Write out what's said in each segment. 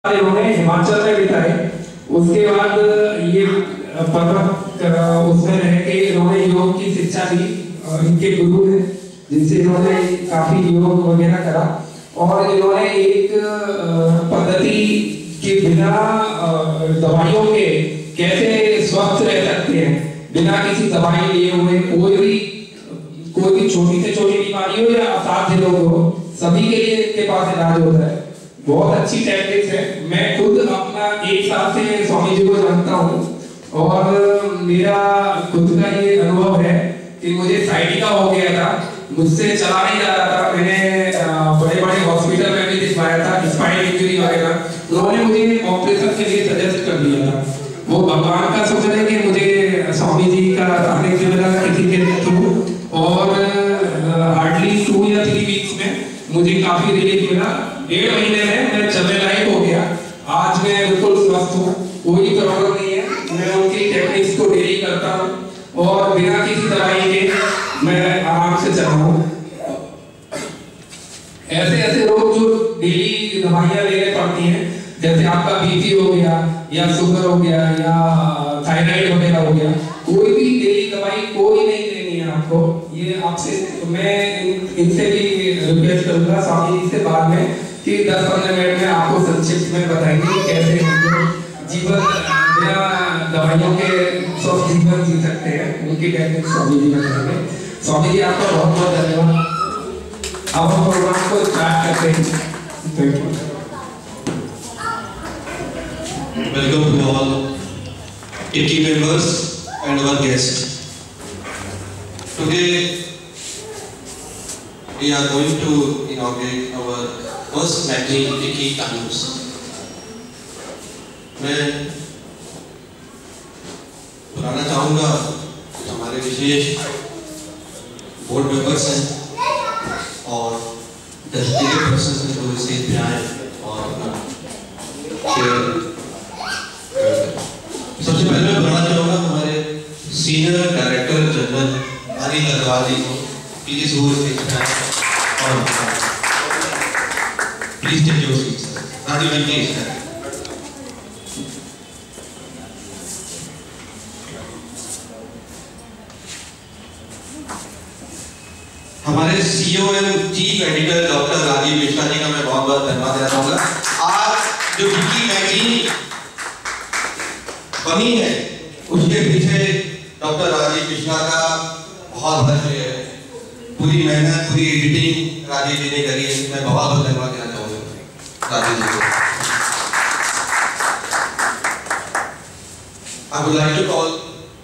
उन्होंने हिमाचल में बिताए। उसके बाद ये पर्वत उसमें रह के इन्होंने योग की शिक्षा ली। इनके गुरु हैं जिनसे इन्होंने काफी योग वगैरह करा और इन्होंने एक पद्धति के बिना दवाइयों के कैसे स्वस्थ रह सकते हैं, बिना किसी दवाई लिए हुए। कोई भी छोटी से छोटी बीमारी हो या असाध्य रोग हो, सभी के लिए इनके पास इलाज होता है। बहुत अच्छी टेक्निक्स है। मैं खुद अपना 1 साल से स्वामी जी को जानता हूँ और मेरा खुद का ये अनुभव है कि मुझे साइटिका हो गया था, मुझसे चला नहीं जा रहा था। मैंने बड़े-बड़े हॉस्पिटल में भी दिखवाया था, स्पाइन इंजरी वगैरह। उन्होंने मुझे ऑपरेशन के लिए सजेस्ट कर दिया था। वो भगवान का शुक्र है कि मुझे स्वामी जी का सानिध्य मिला किसी के थ्रू और हार्डली 2 या 3 वीक्स में मुझे काफी रिलीफ मिला। 1.5 महीने में मैं चलने लायक हो गया। आज मैं बिल्कुल स्वस्थ हूँ, कोई प्रॉब्लम नहीं है। मैं उनकी टेक्निक्स को डेली करता हूँ और बिना किसी दवाई के मैं आराम से चल रहा हूँ। ऐसे लोग जो डेली दवाइयाँ लेने पड़ती हैं, जैसे आपका बीपी हो गया या शुगर हो गया या थायराइड वगैरह हो गया, कोई भी डेली दवाई कोई नहीं लेनी है आपको। ये आपसे मैं इनसे भी रिक्वेस्ट करूंगा स्वामी जी से बाद में कि 10-15 मिनट में आपको संक्षिप्त में बताएंगे कैसे जीवन बिना दवाइयों के स्वस्थ जीवन जी सकते हैं। उनकी टेक्निक स्वामी जी बताएंगे। स्वामी जी आपका बहुत बहुत धन्यवाद। अब हम प्रोग्राम को स्टार्ट करते हैं। Thank you. Welcome to all tiicci members and our guests. Today we are going to inaugurate our first magazine tiicci times. मैं बताना चाहूँगा हमारे विशेष बोर्ड मेंबर्स हैं और डेस्टिनेटेड पर्सन्स हैं जो इसे पे आए और अपना शेयर। सबसे पहले मैं बताना चाहूँगा हमारे senior director general Anil Agarwal ji को, प्लीज वो स्टेज पे आए और please take your seats. Rajiv ji please. हमारे CEO and chief editor doctor Rajiv Mishra ji का मैं बहुत बहुत धन्यवाद देना चाहूँगा। आज जो टिicci मैगजीन बनी है उसके पीछे डॉक्टर राजीव मिश्रा का बहुत बड़ा श्रेय है। पूरी मेहनत, पूरी एडिटिंग राजीव जी ने करी है। मैं बहुत बहुत धन्यवाद देना चाहूँगा राजीव जी को। I would like to call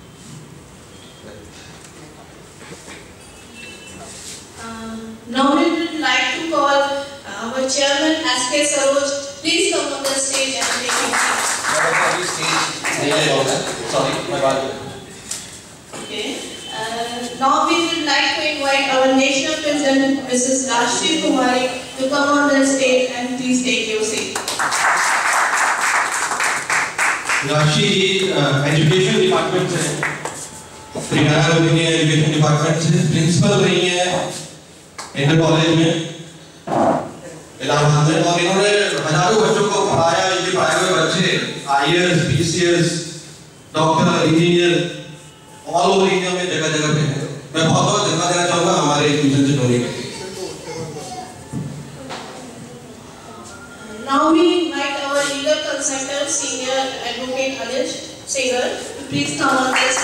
now we would like to call our chairman S.K. Saroj. Please come on the stage and take your seat. Sorry, my bad. Okay. Now we would like to invite our national president, Mrs. Rashmi Kumari, to come on the stage and please take your seat. Rashi education department से retire हो गई है, education department से principal रही है inter college में इलाहाबाद में और इन्होंने हजारों बच्चों को पढ़ाया। ये पढ़ाए हुए बच्चे IAS, PCS, doctor, engineer all over India में जगह जगह पे हैं। मैं बहुत बहुत धन्यवाद देना चाहूँगा हमारे इंस्टीट्यूशन से जोड़ने के लिए। Now we invite our legal consultant, senior advocate Alish Singhal, to please come on this.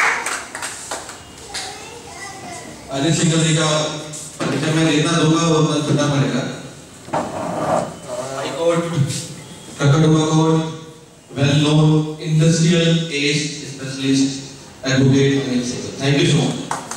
Anil Singhal जी का परिचय मैं इतना दूंगा वो मत सुनना पड़ेगा। हाई कोर्ट, ककड़ुआ court, well known industrial case specialist advocate Anil Singhal. Thank you so much.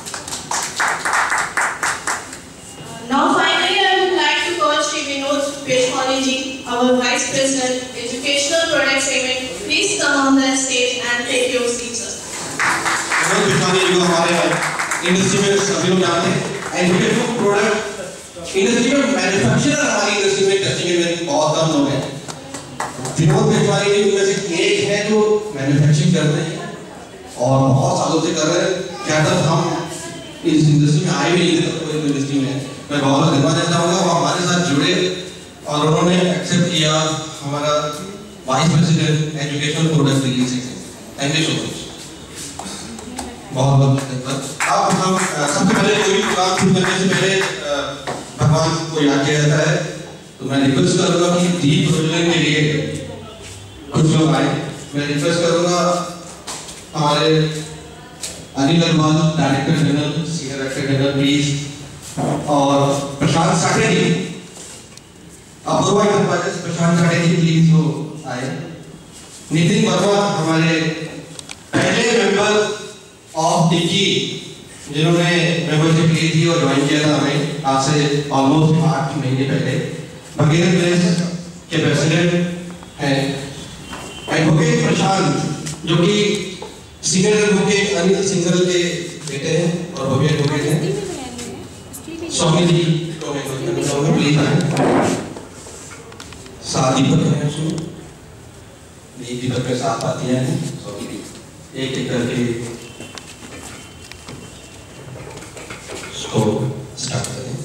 Now finally I would like to call Shri Vinod Peshwani ji, our Vice President, Educational Product Segment. Please come on the stage and take your seat, sir. Vinod Peshwani ji को हमारे industry में सभी लोग जानते हैं। Educational product industry में manufacturer हमारी industry में टेस्टिंग में बहुत कम लोग हैं। विनोद पेशवानी जी उनमें से एक है जो मैन्युफैक्चरिंग करते हैं और बहुत सालों से कर रहे हैं। क्या तब हम इस इंडस्ट्री में आए भी नहीं थे, तो इस इंडस्ट्री में मैं बहुत धन्यवाद देना चाहूँगा। वो हमारे साथ जुड़े और उन्होंने एक्सेप्ट किया हमारा vice president educational product releasing. Thank you so much. बहुत बहुत धन्यवाद। अब हम सबसे पहले कोई भी प्रोग्राम शुरू करने से पहले भगवान को याद किया जाता है, तो मैं रिक्वेस्ट करूंगा कि दीप प्रज्वलन के लिए कुछ लोग आए। मैं रिक्वेस्ट करूंगा हमारे Anil Agarwal, director general, senior director general please, और प्रशांत साठे जी, अपूर्वा इंटरप्राइजेस प्रशांत साठे जी प्लीज वो आए। नितिन वर्मा हमारे पहले मेंबर ऑफ टिक्की जिन्होंने मेंबरशिप ली थी और ज्वाइन किया था हमें आज से ऑलमोस्ट 8 महीने पहले। भगीरथ प्लेस के प्रेसिडेंट हैं एडवोकेट प्रशांत, जो कि सीनियर एडवोकेट अनिल सिंगल के बेटे हैं और भव्य एडवोकेट हैं। स्वामी जी को मैं प्लीज आए। साथ दीपक है उसमें, दीपक के साथ पातियां हैं, एक एक करके स्टार्ट करें।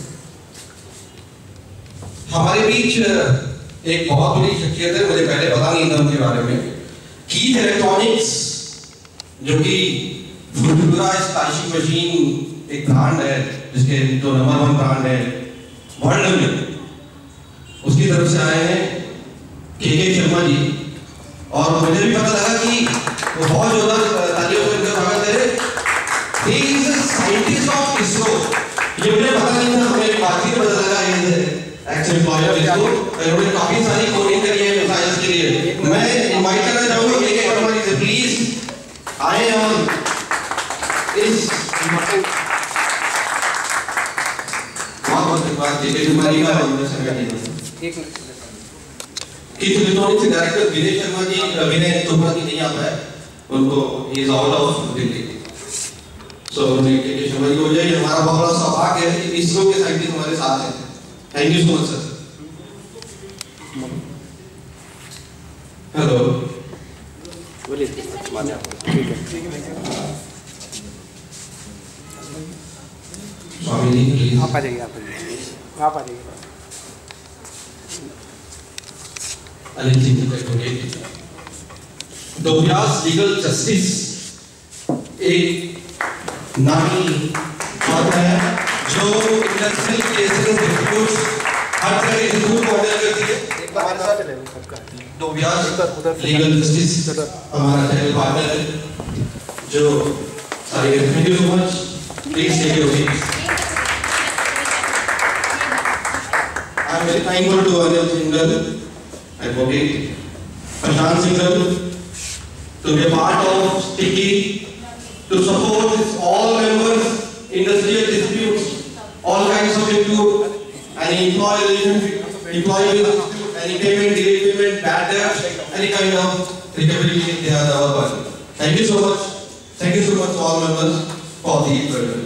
हमारे बीच एक बहुत बड़ी शख्सियत है, मुझे पहले पता नहीं था उनके बारे में। कीथ इलेक्ट्रॉनिक्स, जो कि फुटबुरा स्पाइसी मशीन एक ब्रांड है, जिसके जो नंबर 1 ब्रांड है वर्ल्ड में, उसकी तरफ से आए हैं के शर्मा जी। और मुझे भी पता लगा कि वो बहुत जोरदार तालियों से इनका स्वागत करें। He is a scientist of ISRO। ये मुझे पता नहीं था, हमें बातचीत पता लगा ये एक्स एम्प्लॉय ऑफ ISRO। उन्होंने काफी सारी कोडिंग करी है मिसाइल्स के लिए। मैं इनवाइट करना चाहूंगा के शर्मा जी से, प्लीज आए और इस बहुत धन्यवाद के तुम्हारी का एक कीथ इलेक्ट्रॉनिक्स के डायरेक्टर विनय शर्मा जी, विनय तोमरा जी नहीं आ पाए, उनको he is out of Delhi. So K Sharma जी हो जाए, हमारा बहुत बड़ा सौभाग्य है कि इसरो के साइंटिस्ट हमारे साथ हैं। Thank you so much sir. Hello बोलिए। स्वामी जी प्लीज आप आ जाइए, आप आ जाइए। अनिल जी डोबियास लीगल जस्टिस एक नामी पद है जो इंडस्ट्रियल केसेस डिस्प्यूट्स हर तरह के डिस्प्यूट को हैंडल करती है। हमारे साथ डोबियास लीगल जस्टिस हमारा चैनल पार्टनर है जो सारी। Thank you so much. Please take your seat. I am very thankful to Anil Singhal, advocate Prashant Singhal, to be a part of Sticky, to support all members, industrial disputes, all kinds of dispute, any employee relationship, employee dispute, any payment, delay payment, bad debt, any kind of recovery, they are our partner. Thank you so much. Thank you so much to all members for the program.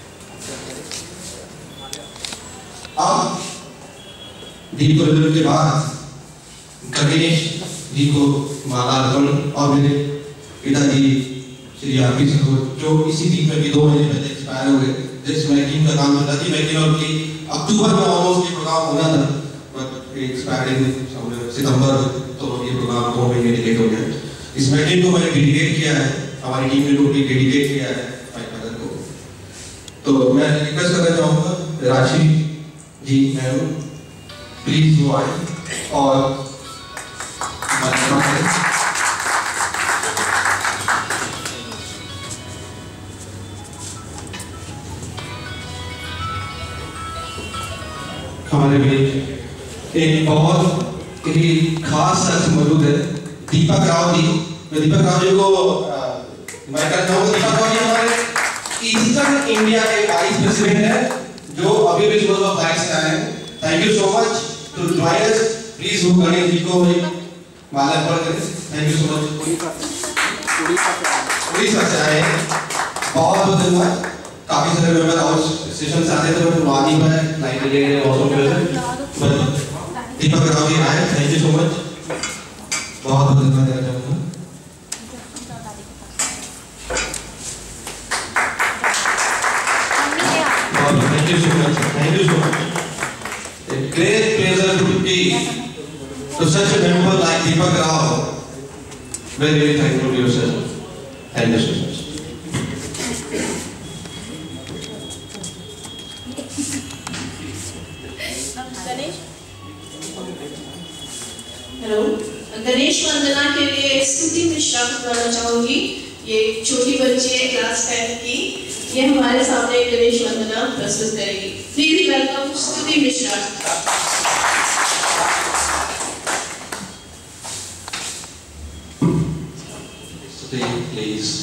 अब दीप प्रज्वलन के बाद गणेश जी को माला अर्पण और मेरे पिताजी Shri RP Singh जो इसी वीक में भी 2 महीने पहले एक्सपायर हो गए, जिस मैगजीन का काम चलता थी मैगजीन और की अक्टूबर में ऑलमोस्ट ये प्रोग्राम होना था, बट एक्सपायर्ड इन सितंबर, तो ये प्रोग्राम 2 महीने डिले हो गया। इस मैगजीन को मैंने डेडिकेट किया है, हमारी टीम ने टोटली डेडिकेट किया है माय फादर को। तो मैं रिक्वेस्ट करना चाहूँगा राशि जी मैम प्लीज वो आए और हमारे बीच एक बहुत ही खास शख्स मौजूद है, दीपक राव जी। मैं दीपक राव जी को मैं कहना चाहूँगा, दीपक राव जी हमारे ईस्टर्न इंडिया के वाइस प्रेसिडेंट है जो अभी भी स्कूल ऑफ लाइफ से आए हैं। Thank you so much to join us. Please वो गणेश जी को माला अर्पण करें। Thank you so much. Orissa से आए हैं, बहुत बहुत धन्यवाद। काफी सारे मेंबर हाउस सेशन से आते थे, बट वादी में लाइट लगे हैं also present, but Deepak Rao ji आए। थैंक यू सो मच, बहुत बहुत धन्यवाद देना चाहूँगा। Thank you so much, thank you so much. A great pleasure to be to such a member like Deepak Rao love. Very, very thankful to you, sir. Thank you so much. Hello, Ganesh वंदना के लिए स्तुति मिश्रा करना चाहूँगी। ये छोटी बच्ची है क्लास 10 की। ये हमारे सामने गणेश वंदना प्रस्तुत करेगी। प्लीज वेलकम स्तुति मिश्रा। स्तुति, please.